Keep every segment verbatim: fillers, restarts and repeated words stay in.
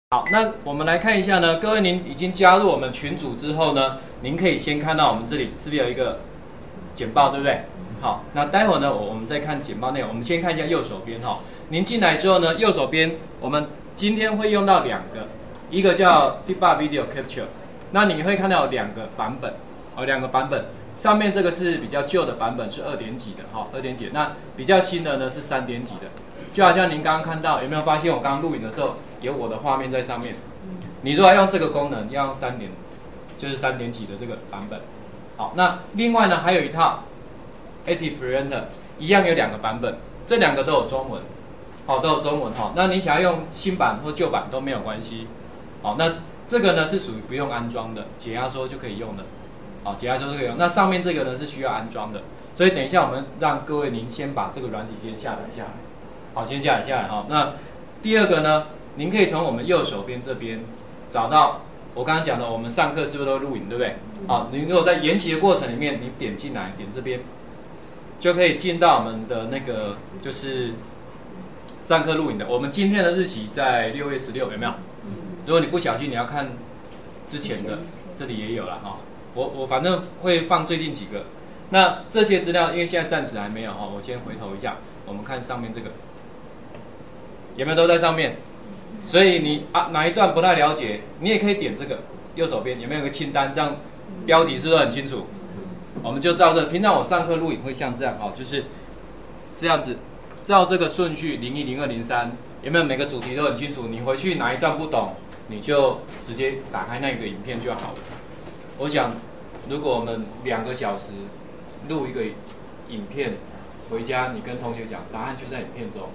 好，那我们来看一下呢，各位您已经加入我们群组之后呢，您可以先看到我们这里是不是有一个简报，对不对？好，那待会儿呢，我们再看简报内容。我们先看一下右手边哈，您进来之后呢，右手边我们今天会用到两个，一个叫 Debug Video Capture， 那你会看到有两个版本，哦，两个版本。上面这个是比较旧的版本，是二点几的哈，二点几。那比较新的呢是三点几的，就好像您刚刚看到，有没有发现我刚刚录影的时候有我的画面在上面？你如果要用这个功能，要用三点，就是三点几的这个版本。好，那另外呢还有一套 Active Presenter， 一样有两个版本，这两个都有中文，好，都有中文哈。那你想要用新版或旧版都没有关系。好，那这个呢是属于不用安装的，解压缩就可以用的。好，解压缩就可以用。那上面这个呢是需要安装的，所以等一下我们让各位您先把这个软体先下载下来。好，先下载下来哈。那第二个呢，您可以从我们右手边这边找到我刚刚讲的，我们上课是不是都录影，对不对？好，你如果在研习的过程里面，你点进来，点这边，就可以进到我们的那个就是上课录影的。我们今天的日期在六月十六，有没有？如果你不小心你要看之前的，这里也有了哈。我我反正会放最近几个。那这些资料，因为现在暂时还没有哈，我先回头一下，我们看上面这个有没有都在上面。所以你啊哪一段不太了解，你也可以点这个右手边有没有个清单，这样标题是不是很清楚？我们就照这，平常我上课录影会像这样哈，就是这样子，照这个顺序零一、零二、零三，有没有每个主题都很清楚？你回去哪一段不懂，你就直接打开那个影片就好了。我想，如果我们两个小时录一个影片，回家你跟同学讲，答案就在影片中。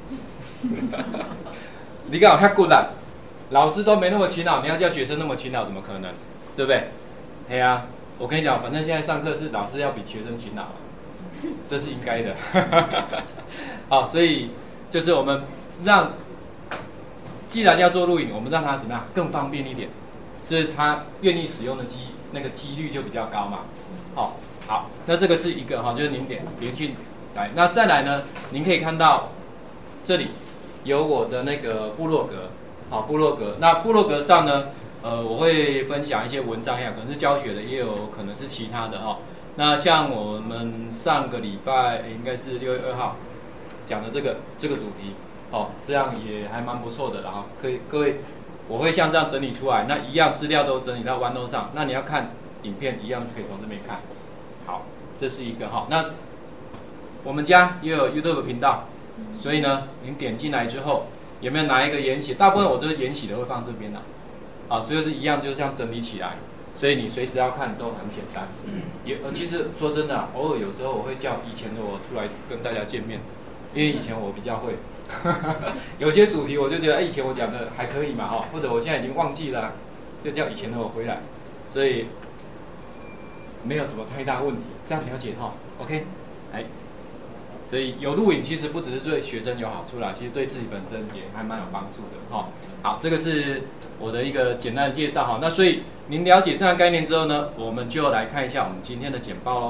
你讲太困难，老师都没那么勤劳，你要叫学生那么勤劳，怎么可能？对不对？嘿啊，我跟你讲，反正现在上课是老师要比学生勤劳，这是应该的。好，所以就是我们让，既然要做录影，我们让他怎么样更方便一点，是他愿意使用的机那个几率就比较高嘛。好，好，那这个是一个哈，就是您点连续来，那再来呢，您可以看到这里。有我的那个部落格，好，部落格。那部落格上呢，呃，我会分享一些文章呀，可能是教学的，也有可能是其他的哈。那像我们上个礼拜应该是六月二号讲的这个这个主题，哦，这样也还蛮不错的啦哈。可以，各位，我会像这样整理出来，那一样资料都整理到 OneNote 上。那你要看影片，一样可以从这边看。好，这是一个哈。那我们家也有 YouTube 频道。所以呢，您点进来之后，有没有哪一个研习？大部分我就是研习的会放这边的，啊，所以是一样，就这样整理起来。所以你随时要看都很简单。也呃，其实说真的、啊，偶尔有时候我会叫以前的我出来跟大家见面，因为以前我比较会，有些主题我就觉得，哎，以前我讲的还可以嘛，哈，或者我现在已经忘记了，就叫以前的我回来，所以没有什么太大问题，这样了解哈 ，OK， 来。所以有录影其实不只是对学生有好处啦，其实对自己本身也还蛮有帮助的哈。好，这个是我的一个简单的介绍哈。那所以您了解这样的概念之后呢，我们就来看一下我们今天的简报喽。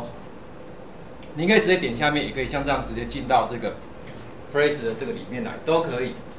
您可以直接点下面，也可以像这样直接进到这个 Place 的这个里面来，都可以。